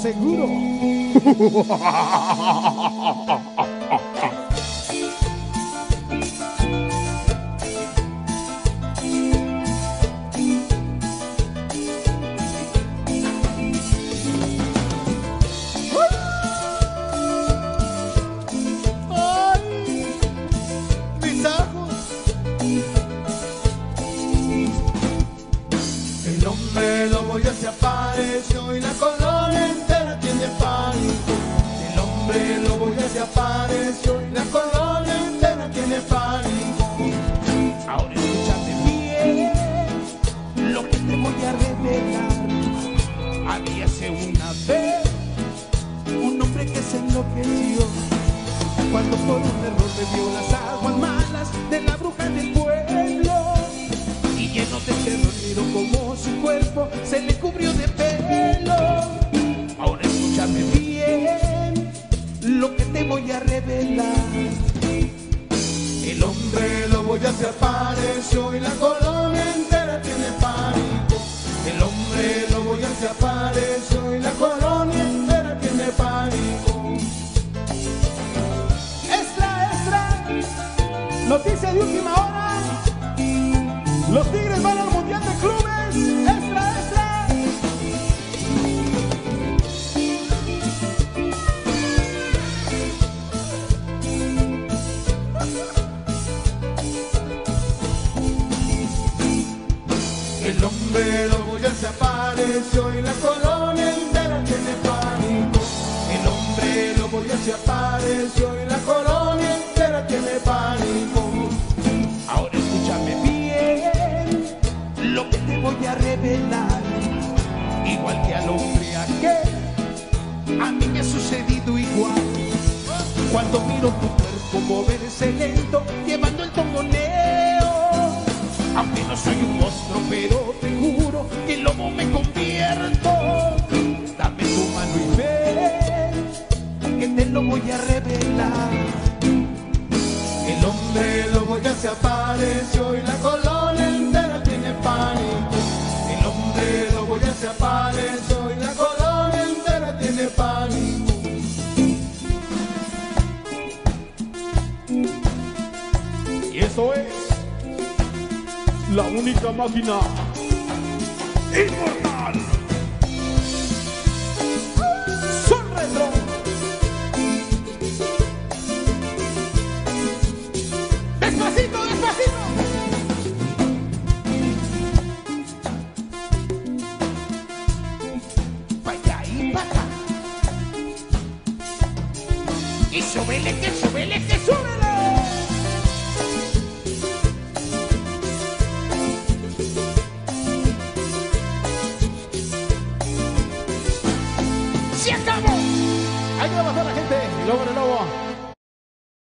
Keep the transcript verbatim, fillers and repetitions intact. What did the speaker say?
seguro. El hombre lobo ya se apareció y la colonia entera tiene pánico. El hombre lobo ya se apareció y la colonia entera tiene pánico. Ahora escúchame bien lo que te voy a revelar. Habíase una vez un hombre que se enloqueció cuando por un error bebió las aguas malas de la bruja del pueblo. Y lleno de terror miró como su cuerpo se le cubrió de pelo. Ahora escúchame bien lo que te voy a revelar. El hombre lobo ya se apareció y la colonia entera tiene pánico. El hombre lobo ya se apareció y la colonia entera tiene pánico. Extra, extra, noticia de última hora. Los Tigres van al Mundial de Clubes. Extra, extra. El hombre lobo ya se apareció y la colonia entera tiene pánico. El hombre lobo ya se apareció y la colonia entera tiene pánico. Ahora escúchame bien lo que te voy a revelar. Igual que al hombre aquel, a mí me ha sucedido igual. Cuando miro tu cuerpo moverse lento, llevando el tomoneo. Aunque no soy un monstruo, pero te juro que en lobo me convierto. Dame tu mano y ven, que te lo voy a revelar. El hombre lobo ya se apareció y la colonia entera tiene pánico. El hombre lobo ya se apareció y la colonia entera tiene pánico. Y eso es la única máquina inmortal. Son Retro. Despacito, despacito. Pa' allá y pa' acá. Y súbele, que súbele, que súbele. ¡Se acabó! Ahí va a pasar la gente. Lobo, lobo.